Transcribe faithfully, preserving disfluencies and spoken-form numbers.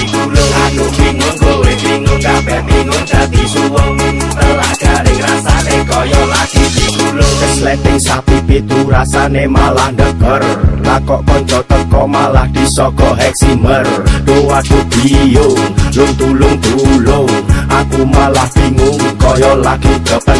digulung. Aku bingung kowe bingung kabeh bingung dadi suwung. Telagane rasane kaya lagi digulung. Kesleting sapi pitu rasane malah ndeger. Lah kok kanca teko malah disoko heksimer. Duh aku bingung lung tulung tulung. Aku malah bingung kaya lagi kepet